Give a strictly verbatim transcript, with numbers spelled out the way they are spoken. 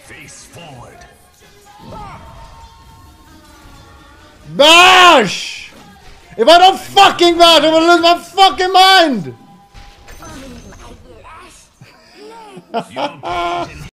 Face forward. Bash! If I don't fucking bash, I'm gonna lose my fucking mind! Your